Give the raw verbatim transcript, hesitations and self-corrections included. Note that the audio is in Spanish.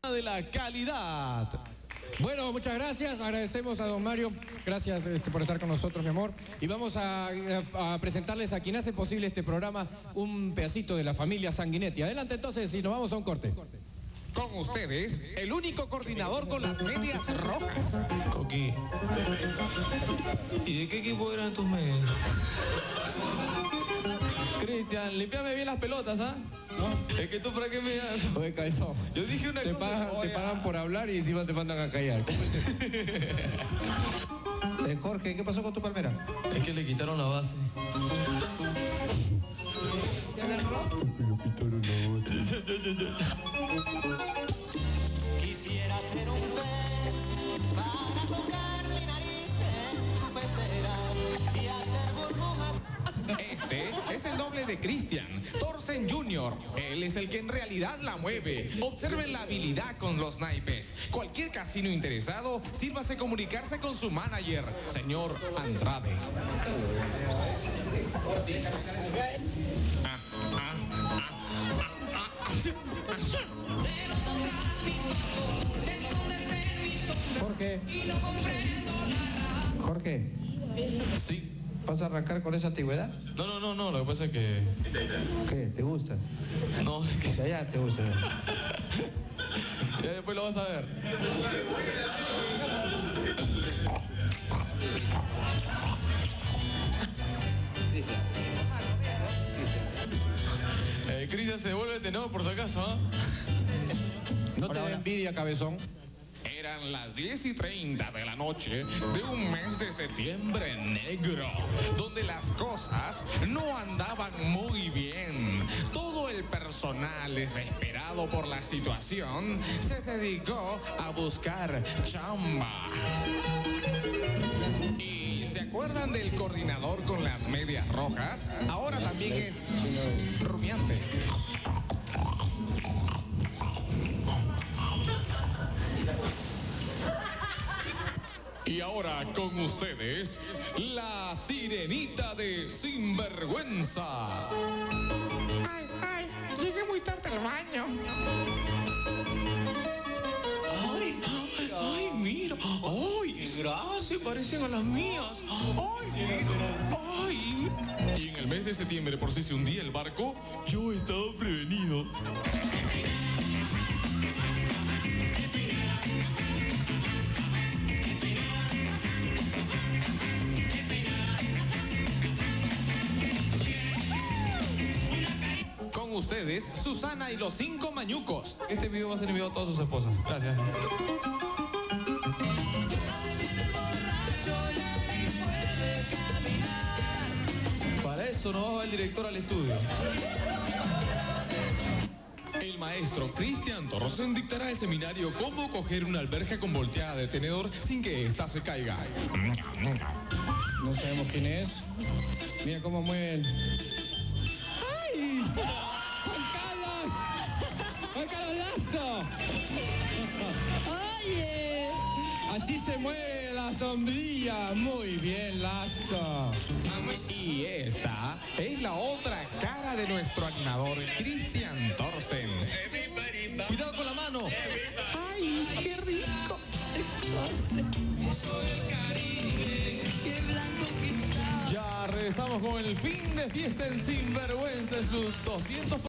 de la calidad. Bueno, muchas gracias, agradecemos a don Mario, gracias este, por estar con nosotros, mi amor. Y vamos a, a, a presentarles a quien hace posible este programa, un pedacito de la familia Sanguinetti. Adelante entonces y nos vamos a un corte. Con ustedes, el único coordinador con las medias rojas. Coqui, ¿y de qué equipo eran tus medias? Cristian, limpiame bien las pelotas, ¿ah? ¿No? Es que tú para qué me das. Oye, cabezón, Yo dije una te cosa. pagan, te Oye, pagan por hablar y encima te mandan a callar. ¿Cómo es eso? Eh, Jorge, ¿qué pasó con tu palmera? Es que le quitaron la base. Quisiera ser un pez para tocar mi nariz en tu pecera y hacer burbujas. Este es el doble de Christian, Thorsen junior Él es el que en realidad la mueve. Observen la habilidad con los naipes. Cualquier casino interesado, sírvase comunicarse con su manager, señor Andrade. Ah, ah, ah, ah, ah, Jorge. Jorge. Sí. ¿Vas a arrancar con esa antigüedad? No, no, no, no, lo que pasa es que... ¿Qué? ¿Te gusta? No, es que... Ya, ya te gusta. Ya después lo vas a ver. Eh, Cristian se devuelve el tenor por si acaso, ¿ah? No te da envidia, cabezón. Eran las diez y treinta de la noche de un mes de septiembre negro, donde las cosas no andaban muy bien. Todo el personal, desesperado por la situación, se dedicó a buscar chamba. ¿Y se acuerdan del coordinador con las medias rojas? Ahora también es rumiante. Y ahora con ustedes, la sirenita de Sinvergüenza. Ay, ay, llegué muy tarde al baño. Ay, ay, ay, mira. Ay, gracias, se parecen a las mías. Ay, ay. Y en el mes de septiembre, por si se hundía el barco, Yo estaba prevenido. con ustedes, Susana y los cinco mañucos. Este video va a ser enviado a todas sus esposas. Gracias. Para eso no va el director al estudio. El maestro Christian Thorsen dictará el seminario Cómo coger una alberja con volteada de tenedor sin que ésta se caiga. No sabemos quién es. Mira cómo mueve el... ¡Ay! ¡Juan Carlos! ¡Juan Carlos Lazo! Oye. Así se mueve la sombrilla. Muy bien, Lazo. Y esta es la otra cara de nuestro animador Christian Thorsen. Cuidado con la mano. Ay, qué rico. Qué blanco que está. Ya regresamos con el fin de fiesta en Sinvergüenza en sus doscientos